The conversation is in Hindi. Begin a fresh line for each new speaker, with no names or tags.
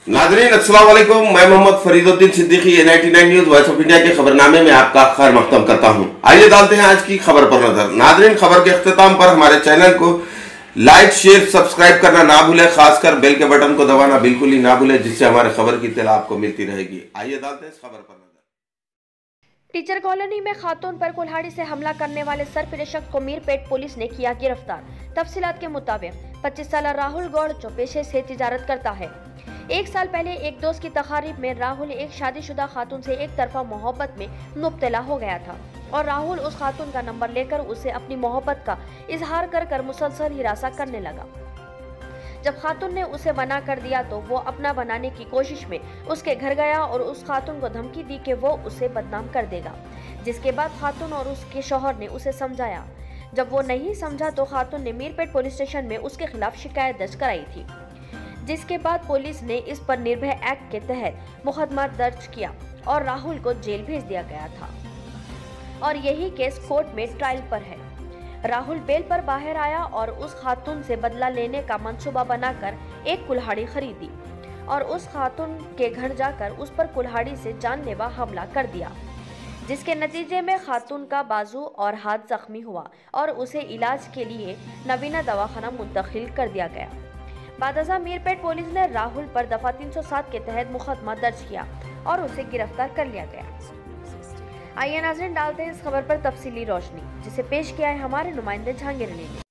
नाज़रीन अस्सलाम वालेकुम, मैं Mohammad Fariduddin Siddiqui A99 news voice of India के खबरनामे में आपका खैर मक़दम करता हूं। आइए डालते हैं आज की खबर पर नजर। नाज़रीन, खबर के इख्तिताम पर हमारे चैनल को लाइक, शेयर, सब्सक्राइब करना ना भूलें, खासकर बेल के बटन को दबाना बिल्कुल ही ना भूलें, जिससे हमारे खबर की इत्तला आपको मिलती रहेगी। आइए डालते हैं इस खबर पर नजर।
टीचर कॉलोनी में खातून पर कुल्हाड़ी से हमला करने वाले सरफिरशक को मीरपेट पुलिस ने किया गिरफ्तार। तफसीलात के मुताबिक 25 साल राहुल गौड़ जो पेशे से तिजारत करता है, 1 साल पहले एक दोस्त की तकारीब में राहुल एक शादीशुदा खातून से एक तरफा मोहब्बत में मुब्तला हो गया था और राहुल उस खातून का नंबर लेकर उसे अपनी मोहब्बत का इजहार कर मुसलसल हिरासा करने लगा। जब खातून ने उसे मना कर दिया तो वो अपना बनाने की कोशिश में उसके घर गया और उस खातून को धमकी दी कि वो उसे बदनाम कर देगा, जिसके बाद खातून और उसके शौहर ने उसे समझाया। जब वो नहीं समझा तो खातून ने मीरपेट पुलिस स्टेशन में उसके खिलाफ शिकायत दर्ज कराई थी, जिसके बाद पुलिस ने इस पर निर्भया एक्ट के तहत मुकदमा दर्ज किया और राहुल को जेल भेज दिया गया था और यही केस कोर्ट में ट्रायल पर है। राहुल बेल पर बाहर आया और उस खातून से बदला लेने का मंसूबा बनाकर एक कुल्हाड़ी खरीदी और उस खातून के घर जाकर उस पर कुल्हाड़ी से जानलेवा हमला कर दिया, जिसके नतीजे में खातून का बाजू और हाथ जख्मी हुआ और उसे इलाज के लिए नवीना दवाखाना मुंतकिल कर दिया गया। बादशाह मीरपेट पुलिस ने राहुल पर दफा 307 के तहत मुकदमा दर्ज किया और उसे गिरफ्तार कर लिया गया। आइए नाज़रीन, डालते हैं इस खबर पर तफसीली रोशनी, जिसे पेश किया है हमारे नुमाइंदे जहांगीर ने।